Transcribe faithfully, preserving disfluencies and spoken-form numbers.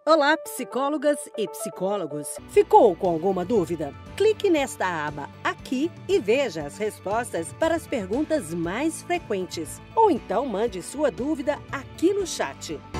Olá, psicólogas e psicólogos! Ficou com alguma dúvida? Clique nesta aba aqui e veja as respostas para as perguntas mais frequentes. Ou então mande sua dúvida aqui no chat.